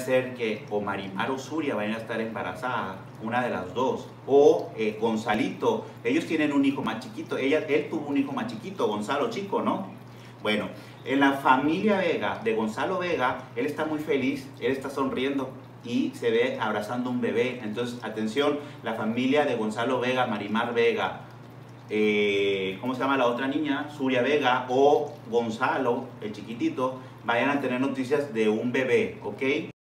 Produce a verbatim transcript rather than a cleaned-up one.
ser que o Marimar o Zuria vayan a estar embarazadas, una de las dos, o eh, Gonzalito, ellos tienen un hijo más chiquito, ella, él tuvo un hijo más chiquito, Gonzalo chico, ¿no? Bueno, en la familia Vega, de Gonzalo Vega, él está muy feliz, él está sonriendo y se ve abrazando un bebé. Entonces, atención, la familia de Gonzalo Vega, Marimar Vega, eh, ¿cómo se llama la otra niña? Zuria Vega o Gonzalo, el chiquitito, vayan a tener noticias de un bebé, ¿ok?